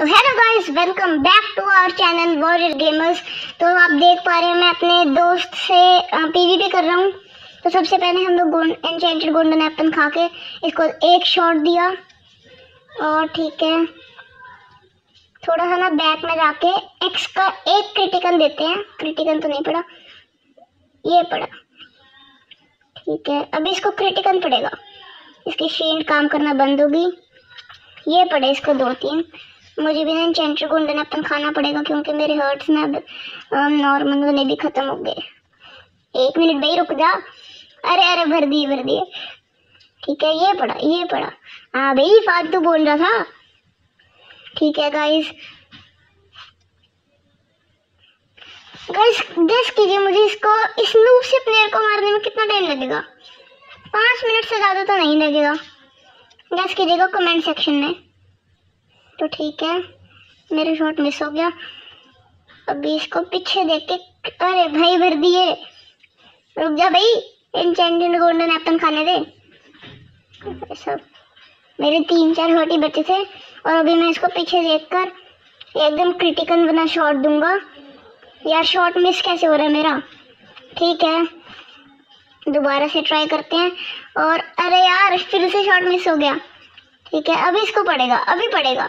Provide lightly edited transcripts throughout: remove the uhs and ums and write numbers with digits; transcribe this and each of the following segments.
तो hello guys, welcome back to our channel Warrior Gamers. तो आप देख पा रहे हैं मैं अपने दोस्त से पीवीपी कर रहा हूँ। तो सबसे पहले हम लोग एन्चेंटेड गोल्डन एप्पल खा के इसको एक शॉट दिया और ठीक है थोड़ा सा ना बैक में जाके एक्स का एक क्रिटिकल देते हैं। क्रिटिकल तो नहीं पड़ा, ये पड़ा। ठीक है, अभी इसको क्रिटिकल पड़ेगा, इसकी शील्ड काम करना बंद होगी। ये पड़े इसको 2-3। मुझे भी ना एन्चेंटेड गोल्डन एप्पल खाना पड़ेगा क्योंकि मेरे हर्ट्स ना अब नॉर्मल वाले भी खत्म हो गए। 1 मिनट भाई रुक जा। अरे भर दिए। ठीक है, ये पड़ा। हाँ भाई फालतू बोल रहा था। ठीक है गाइस गेस कीजिए मुझे इसको इस नूब से प्लेयर को मारने में कितना टाइम लगेगा। 5 मिनट से ज़्यादा तो नहीं लगेगा। गेस कीजिएगा कमेंट सेक्शन में। तो ठीक है, मेरा शॉट मिस हो गया। अभी इसको पीछे देख के, अरे भाई भर दिए। रुक जा भाई, एन्चेंटेड गोल्डन एप्पल खाने दे। सब मेरे 3-4 हर्ट ही बचे थे और अभी मैं इसको पीछे देखकर एकदम क्रिटिकल बना शॉट दूंगा। यार शॉट मिस कैसे हो रहा है मेरा। ठीक है, दोबारा से ट्राई करते हैं। और अरे यार फिर से शॉट मिस हो गया। ठीक है, अभी इसको पड़ेगा, अभी पड़ेगा।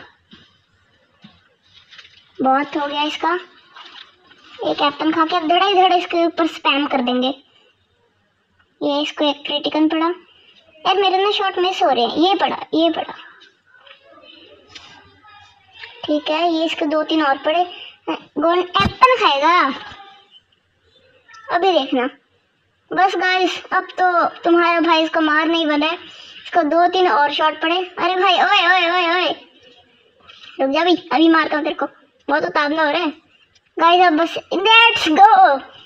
बहुत हो गया इसका। एक एप्पल खा के अब धड़ा इसके ऊपर स्पैम कर देंगे। ये इसको एक क्रिटिकल पड़ा। यार मेरे ना शॉट मिस हो रहे हैं। ये पड़ा। ठीक है, ये इसके 2-3 और पड़े। गोल्डन एप्पल खाएगा अभी, देखना। बस गाइस, अब तो तुम्हारा भाई इसको मार नहीं बना है। इसको 2-3 और शॉट पड़े। अरे भाई ओए रुक जा भाई, अभी मारता हूँ तेरे को। बहुत उतावला हो रहा है गाइस। अब बस लेट्स गो।